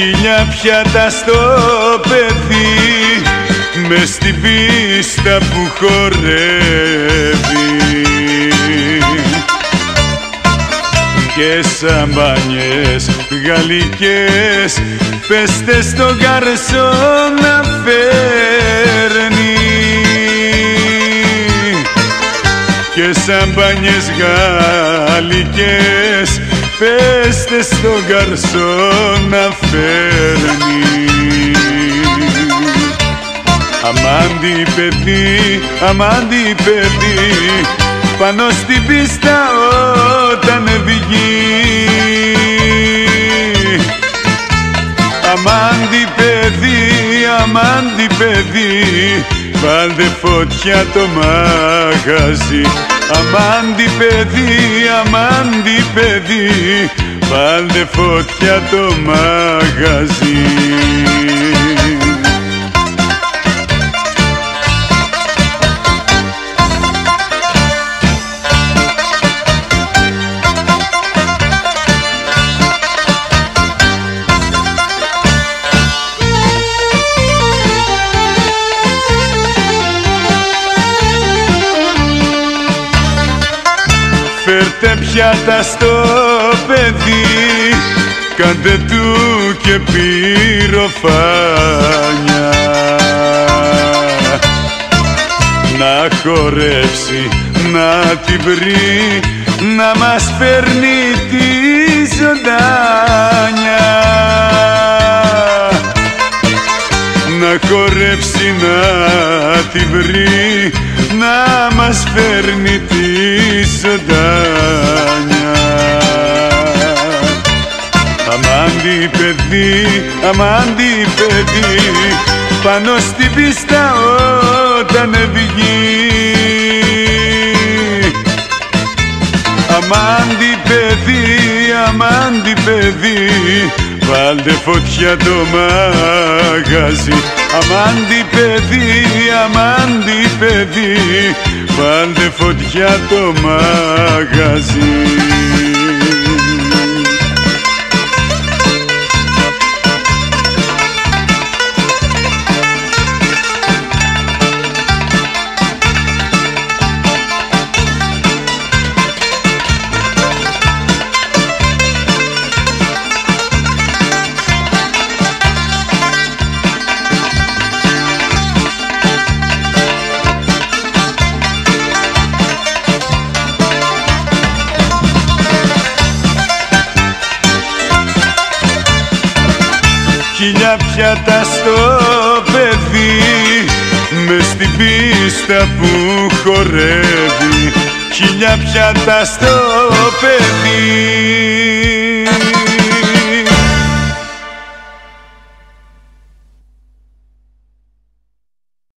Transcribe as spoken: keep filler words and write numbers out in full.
χίλια πιάτα στο παιδί, μες στην πίστα που χορεύει, και σαμπάνιες γαλλικές, πέστε στον γκαρσόν να φέρνει, και σαμπάνιες γαλλικές, πέστε στον γκαρσόν να φέρνει. Αμάντι παιδί, αμάντι παιδί, πάνω στην πίστα όταν βγει. Αμάντι παιδί, αμάντι παιδί, βάλτε φωτιά το μαγαζί. Αμάντι παιδί, αμάντι παιδί, βάλτε φωτιά το μαγαζί. Φέρτε πιάτα στο παιδί, κάντε του και πυροφάνια, να χορέψει, να τη βρει, να μας φέρνει τη ζωντάνια. Να χορέψει, να τη βρει, να μας φέρνει τη ζωντάνια. Αμάντι παιδί, αμάντι παιδί, πάνω στην πίστα όταν βγει. Αμάντι παιδί, αμάντι παιδί, βάλτε φωτιά το μαγαζί. Αμάντι παιδί, αμάντι παιδί, βάλτε φωτιά το μαγαζί. Χίλια πιάτα στο παιδί, μες στην πίστα που χορεύει. Χίλια πιάτα στο παιδί.